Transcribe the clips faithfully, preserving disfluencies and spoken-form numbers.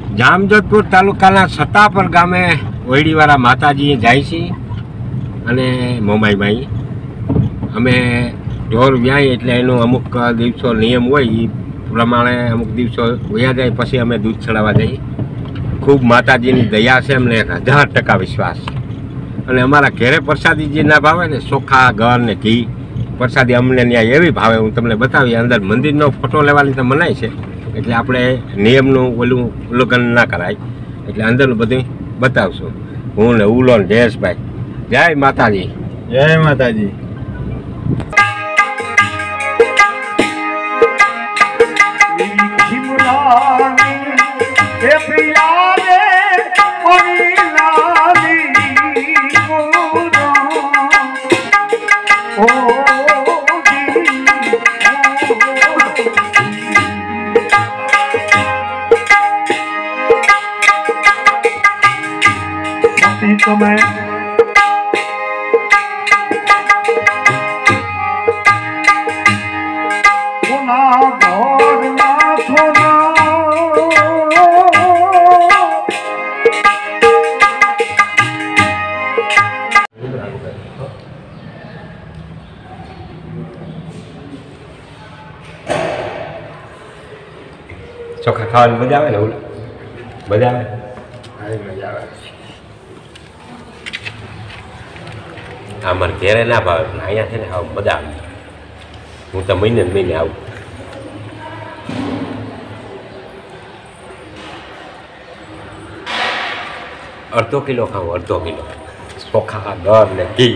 जामजोधपुर तालुकाना सतापर गामे ओयडीवाळा माताजी जाय छे अने मोमाई माई अमे ढोर व्याय एटले एनो अमुक दिवसो नियम होय ई प्रमाणे अमुक दिवसो वया जाय पछी अमे दूध चढ़ावा जाईए। खूब माताजीनी दया छे, अमने एक हज़ार टका विश्वास अने अमारा घेरे प्रसादी जे ना भावे ने चोखा घर ने घी प्रसादी अमने न्या एवी भावे। हूँ तमने बतावी अंदर मंदिरनो फोटो लेवानी तो मनाय छे એટલે આપણે નિયમનું ઓલું ઉલ્લંઘન ના કરાય એટલે અંદરનું બધું બતાવશું। હું ને ઉલો ને જયેશભાઈ જય માતાજી જય માતાજી। तो मैं पुना भोर ना थोड़ा ચોખા ખાવાની મજા આવે ને? મજા આવે? મજા આવે। અમારે ઘેરે ના ભાવે પણ અહીંયા છે ને આવું મજા આવે। હું તો મહિને ને મહિને આવું। અડધો કિલો ખાવું, અડધો કિલો ચોખા ઘર ને ઘી।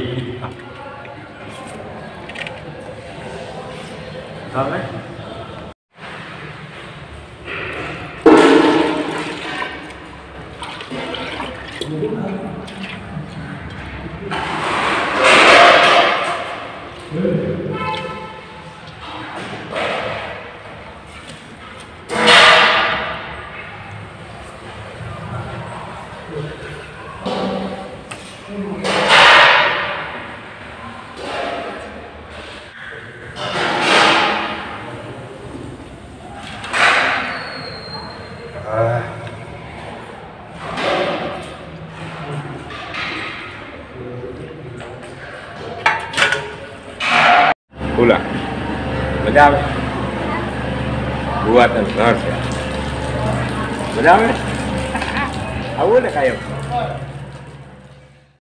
બોલા મજા આવે? બુઆ તને ઘર છે, મજા આવે? આવું ને કાયમ?